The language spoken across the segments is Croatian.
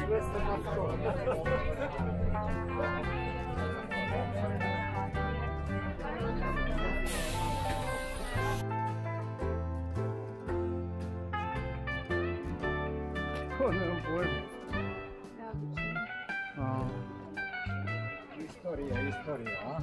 Nemam pojma. Istorija, a?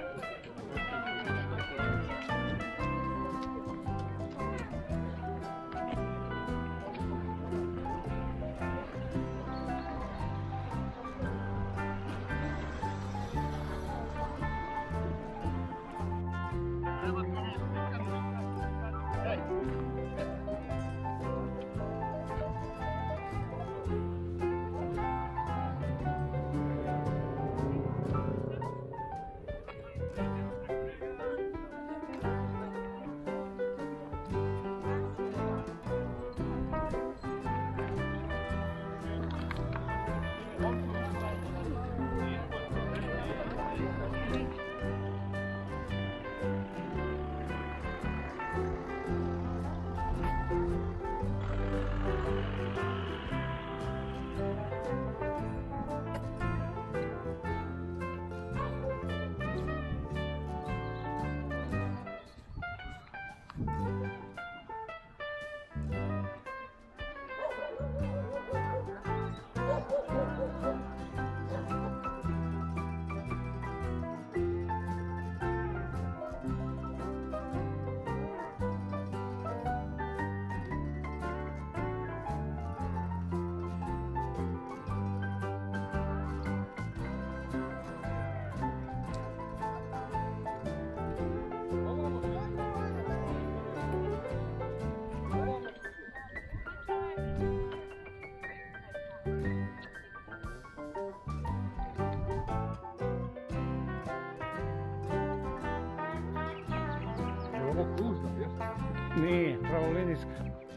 Nije, pravolinijska.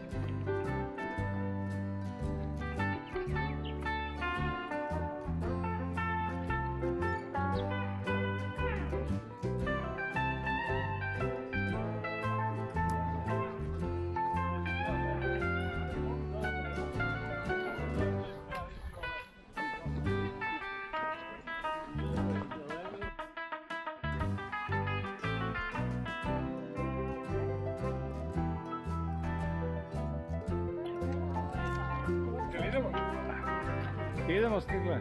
Idemo stigle.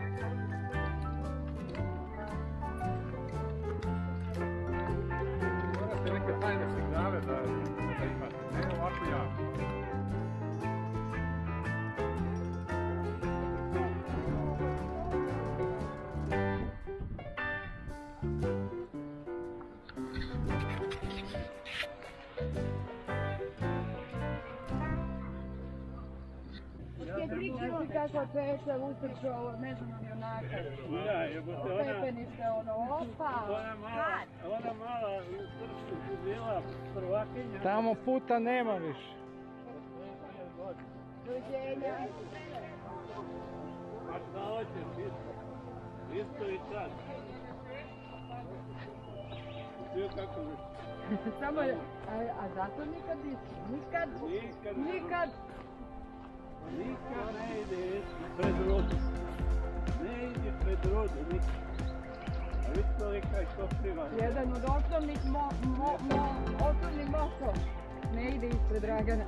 Morate neke tajne signale da imate, ne ovako jako. Kako Peša utrče ovo, ne znam on onaka. Da, jebote ona... Pepenište ono, opa! Ona mala u Srpsku su bila prvakinja. Tamo puta nema više. Dođenja. A šta hoćeš, isto i sad. Sve kako više. Samo, a zato nikad nisi, nikad. Nikad ne ide pred rodu. Ne ide pred rodu nikad. A vidite li kaj to priva? Jedan od osnovnih osnovnih motto. Ne ide ispred Dragana.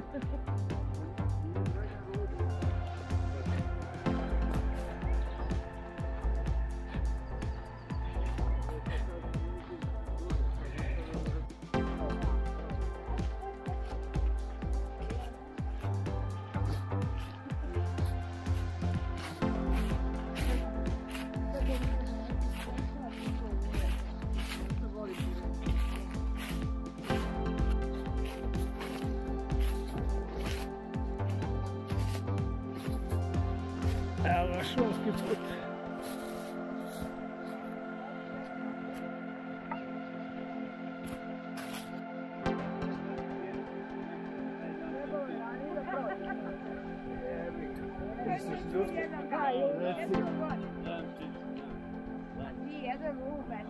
Evo ga šumski put. Jedan ruben.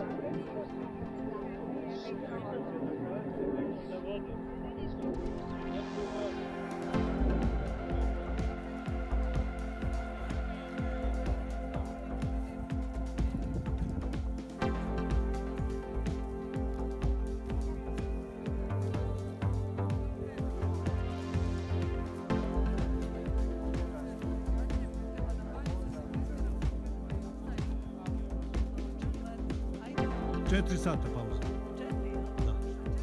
Za vodu. 4 sata pauza. Da.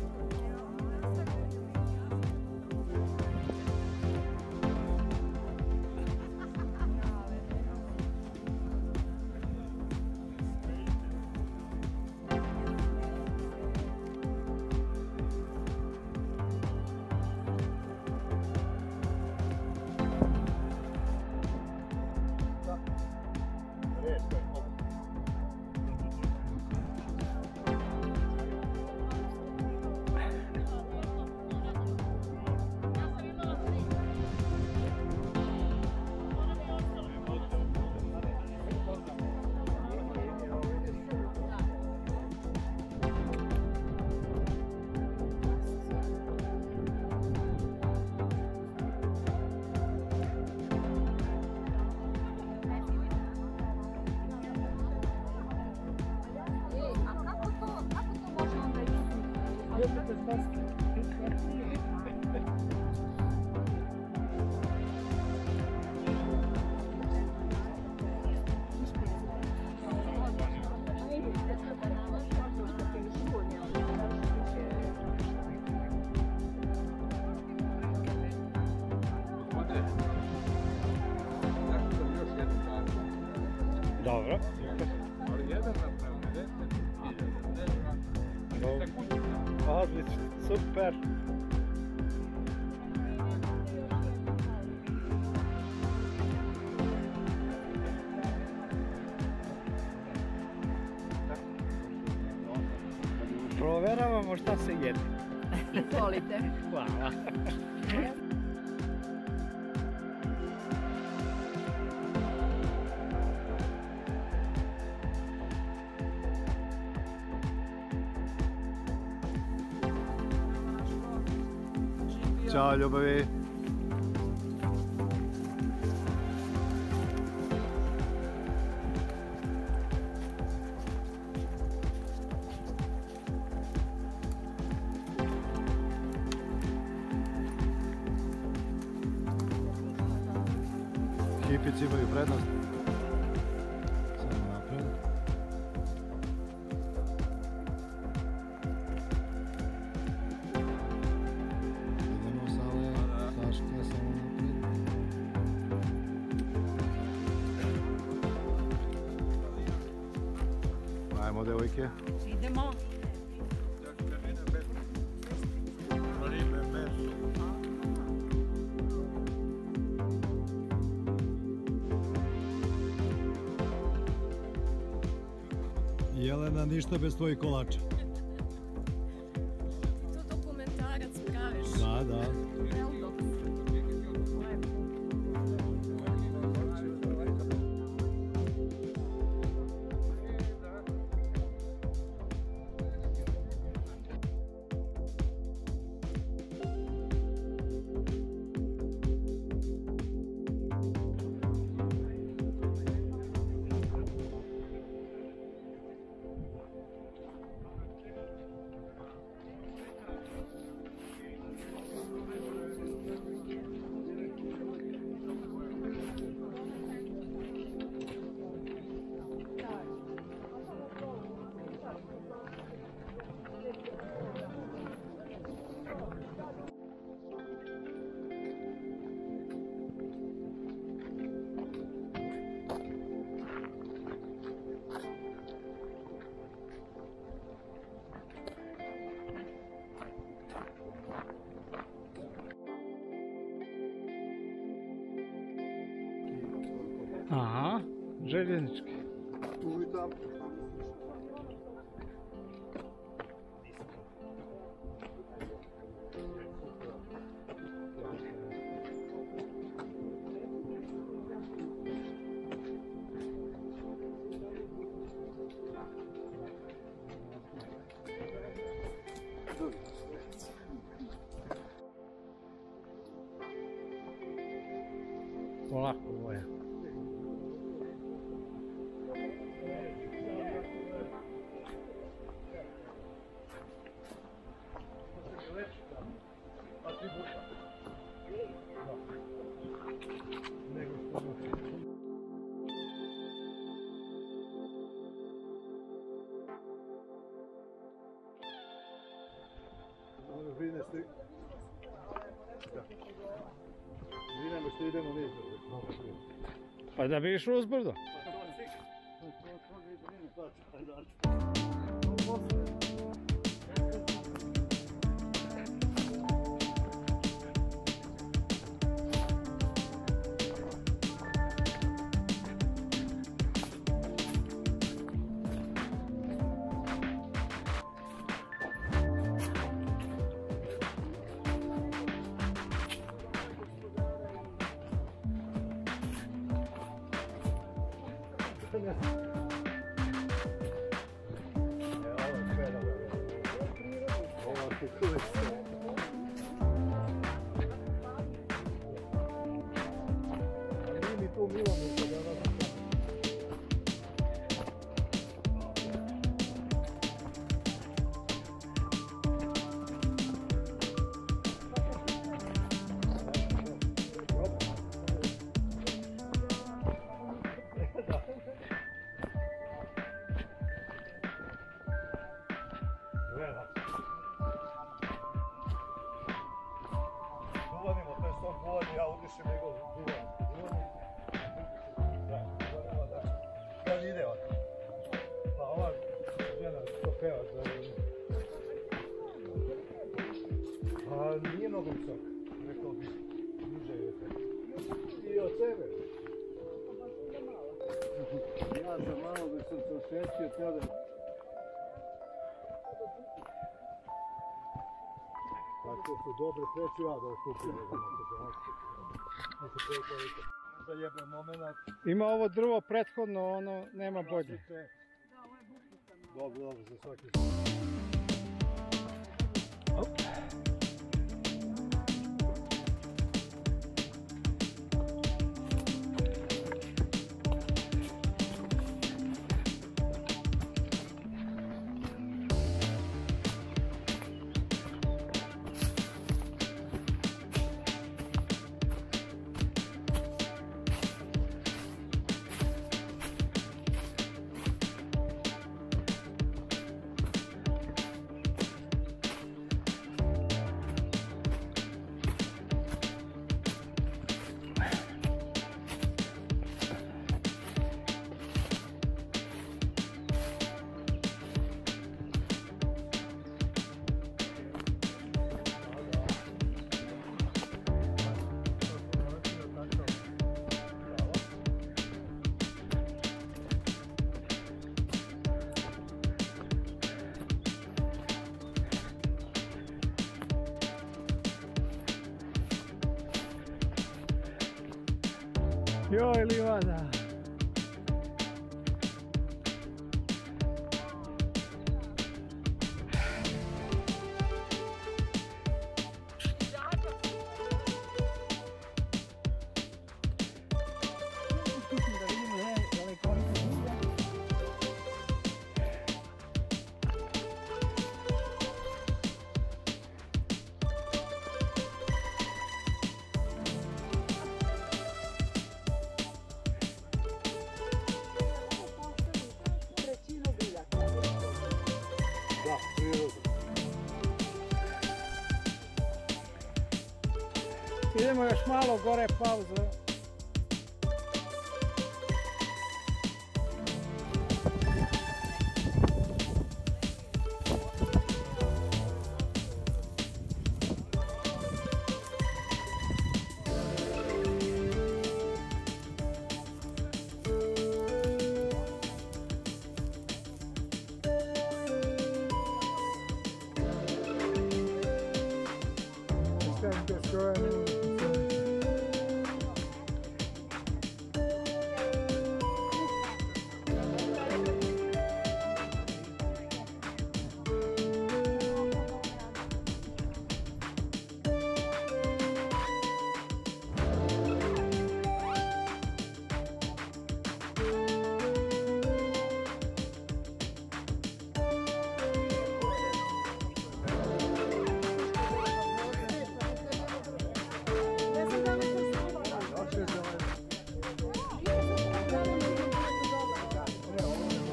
Dobro. Ali jedan napravio, 10.000, 10 sekundi. Odlično, super. Proveravamo šta se jede. Izvolite. Hvala. Ćao ljubavi. Hipici imaju prednost. Samo napred. Idemo Sale, Saška, samo napred. Ajmo devojke. Idemo. Jelena, ništa bez tvojih kolača. To dokumentarac praviš. Da, da. Aha, željeznički. Polako boja. svi. Vidimo što idemo niz. Pa da bi išao uzbrdo. Nije mnogo visok, rekao bih, niže je to. I od sebe. Ja sam malo da sam se osvestio tada. Tako su dobre, preću ja da ostupim. Da jebe moment. Ima ovo drvo prethodno, ono nema bolje. Dobro, za svaki. Joj, livada! Idemo još malo gore, pauza.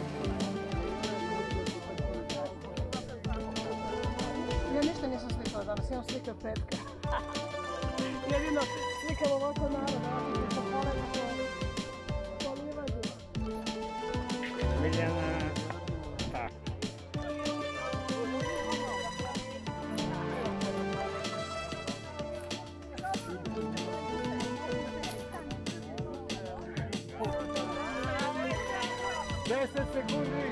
Ja ništa nisam slikala da. danas, imam slike od petka. Jedino slikam ovako narod, ovako se polevi po livadu. Miljana, tako. Deset sekundi!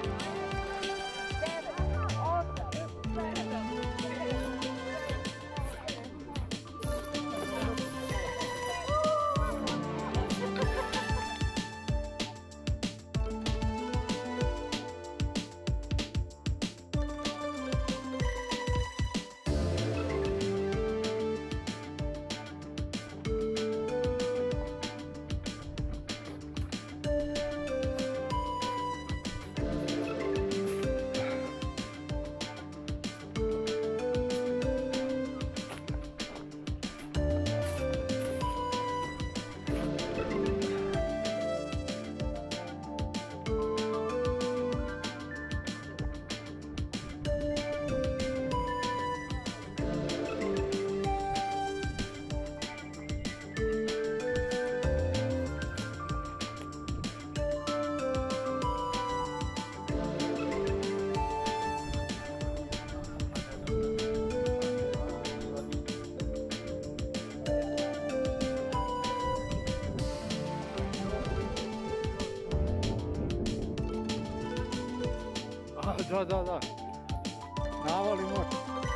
Da. Navali moć.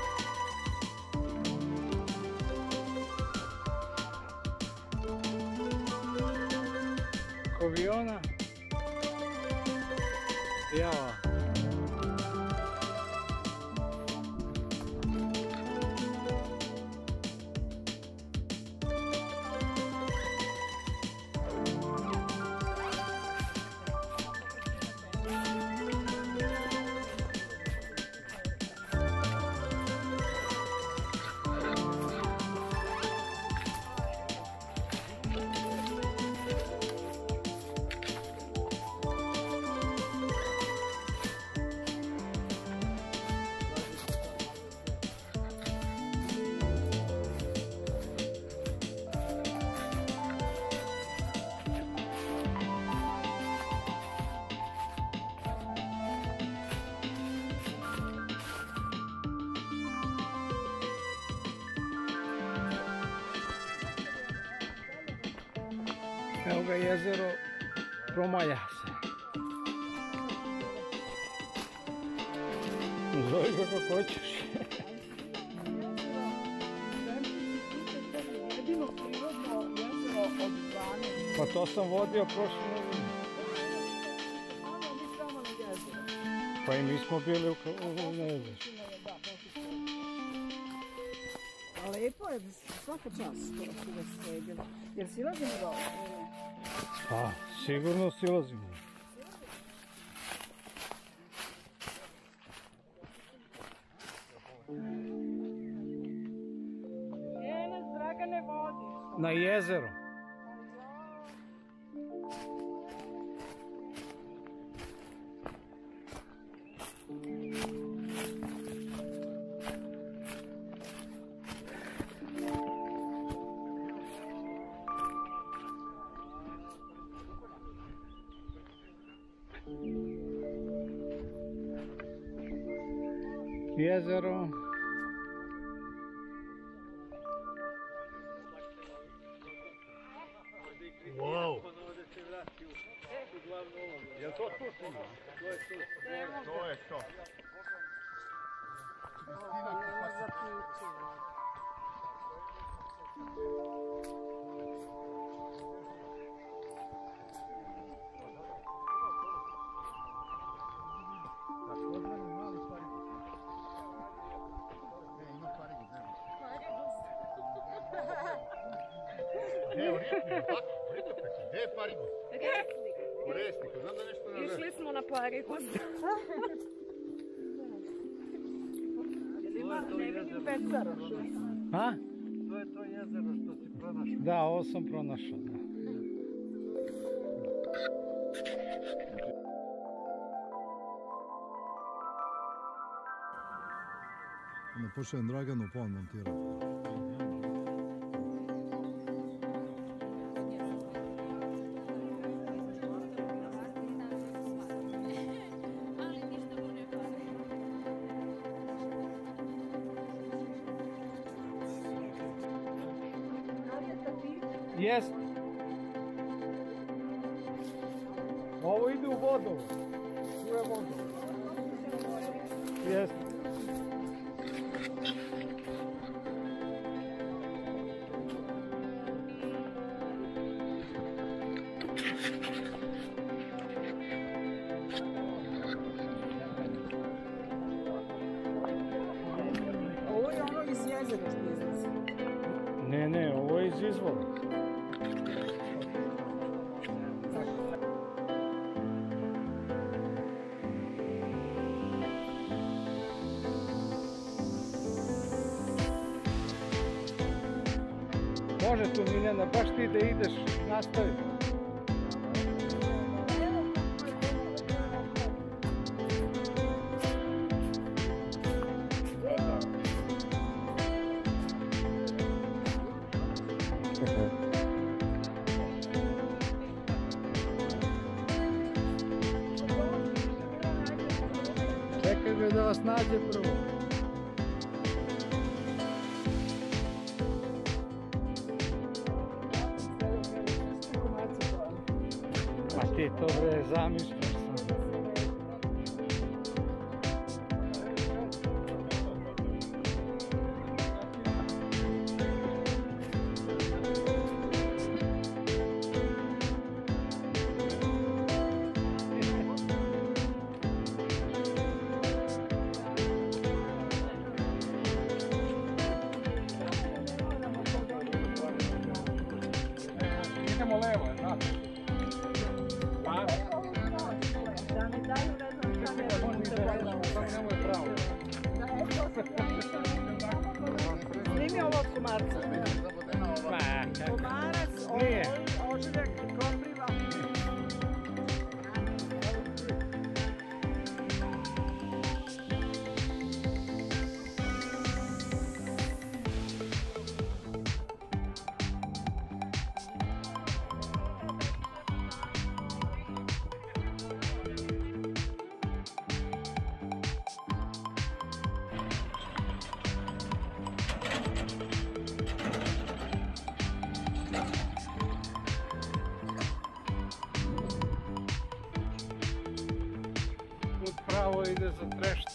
Koviona. Jao. Evo ga jezero Promaja se. Zove ga kako hoćeš. Jedino prirodno jezero od 12. Pa to sam vodio prošle godine. Ano, mi samo na jezero. Pa i mi smo bili u jezeru. A lepo je, svaka čast skoro su ga sredili. Jer silazimo dole? Pa, sigurno silazimo. Njene Dragane vodiš. Na jezero. Jezero. Wow! Jel to tu snima? To je to. Gdje je Parigus? U Resniku, znam da nešto na Išli smo na Parigus. Ne vidim Pecaro. A? To je to jezero što si pronašao. Da, ovo sam pronašao. Da. Da pošaljem Draganu, pa on montira. Ali ništa mu ne pali. Jest. Ovo ide u vodu. Tu je voda. Jest. Ovo je ono iz jezera što izlazi. Ne, ovo je iz izvora. Može tu, Miljana, baš ti da ideš, nastavi. Čekaj ga da vas nađe prvo. A ti to bre zamišljaš sam. Idemo levo, znate. Da mi daju, ne znam šta ne pravo. Snimi ovog komarca. Komarac, ožiljak, kopriva. Тут право ide za Trešt.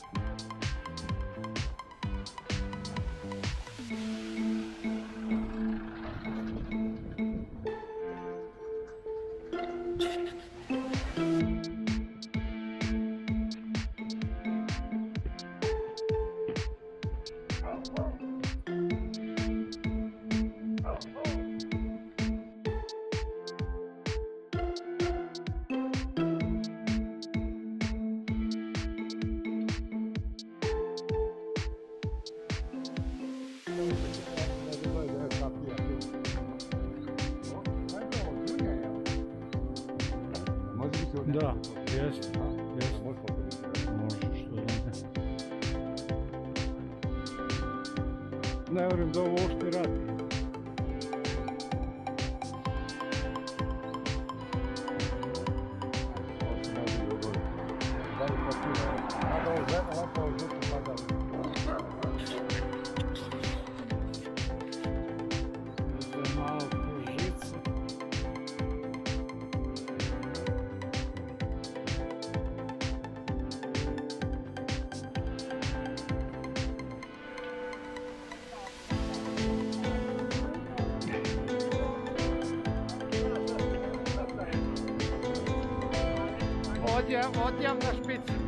Da, jeste. Možeš, što da ne. Ne vjerujem da ovo uopšte radi. Malo po žicu. Odjav na špicu.